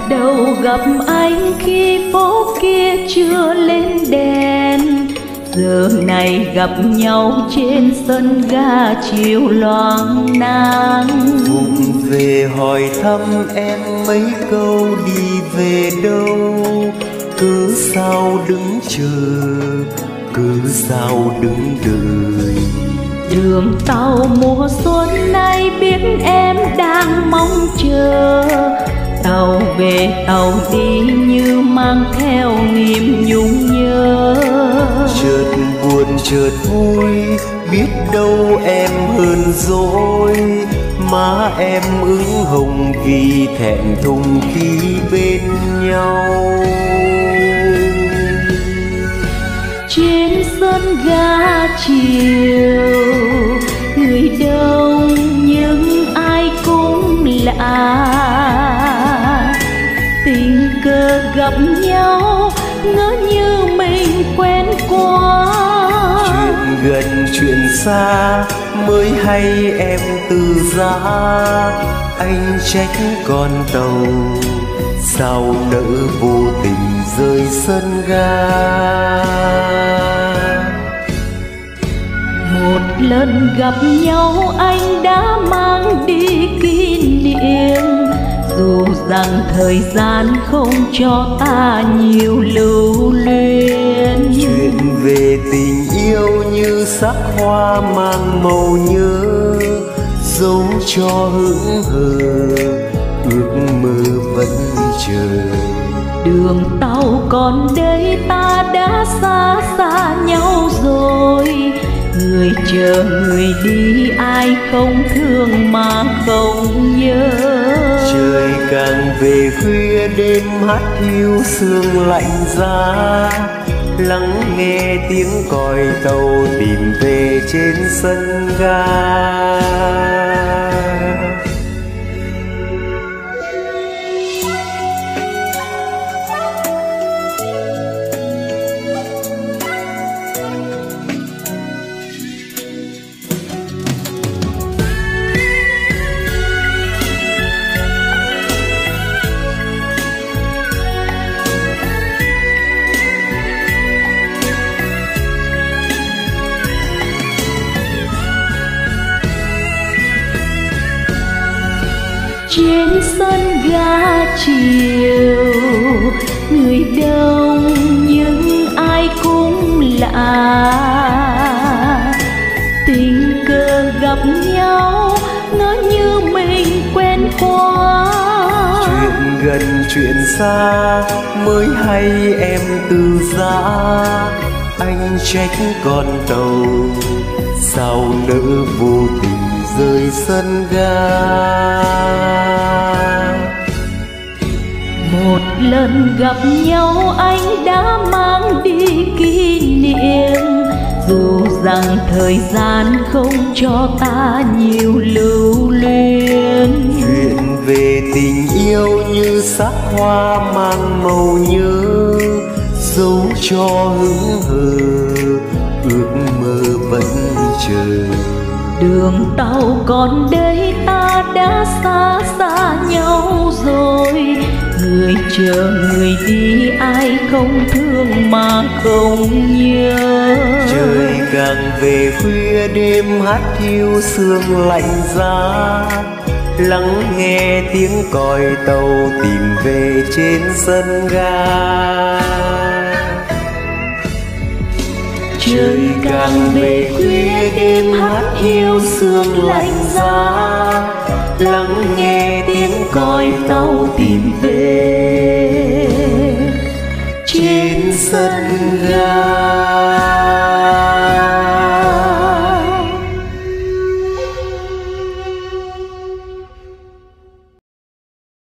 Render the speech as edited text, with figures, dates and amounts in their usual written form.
đâu gặp anh khi phố kia chưa lên đèn, giờ này gặp nhau trên sân ga chiều loáng nắng. Vụng về hỏi thăm em mấy câu đi về đâu, cứ sao đứng chờ, cứ sao đứng đợi. Đường tàu mùa xuân nay biết em đang mong chờ, tàu về tàu đi như mang theo niềm nhung nhớ. Chợt buồn chợt vui, biết đâu em hơn dỗi, má em ửng hồng vì thẹn thùng khi bên nhau. Trên sân ga chiều người đông nhưng ai cũng lạ, tình cờ gặp nhau ngỡ như mình quen quá. Chuyện gần chuyện xa mới hay em từ giá, anh trách con tàu sao nỡ vô tình rơi sân ga. Một lần gặp nhau anh đã mang đi kỷ niệm, dù rằng thời gian không cho ta nhiều lưu luyến. Chuyện về tình yêu như sắc hoa mang màu nhớ, dấu cho hững hờ ước mơ vẫn chờ. Đường tàu còn đây ta đã xa xa nhau rồi, người chờ người đi ai không thương mà không nhớ. Trời càng về khuya đêm hát hiu sương lạnh giá, lắng nghe tiếng còi tàu tìm về trên sân ga. Trên sân ga chiều người đông nhưng ai cũng lạ, tình cờ gặp nhau ngỡ như mình quen quá. Chuyện gần chuyện xa mới hay em từ giá, anh trách con tàu sao nỡ vô tình rơi sân ga. Một lần gặp nhau anh đã mang đi kỷ niệm, dù rằng thời gian không cho ta nhiều lưu luyến. Chuyện về tình yêu như sắc hoa mang màu nhớ, dấu cho hững hờ ước mơ vẫn chờ. Đường tàu còn đây ta đã xa xa nhau rồi, người chờ người đi ai không thương mà không nhớ. Trời càng về khuya đêm hát hiu sương lạnh giá, lắng nghe tiếng còi tàu tìm về trên sân ga. Trời càng về khuya đêm hát hiu sương lạnh giá, lắng nghe tiếng còi tàu tìm về trên sân ga.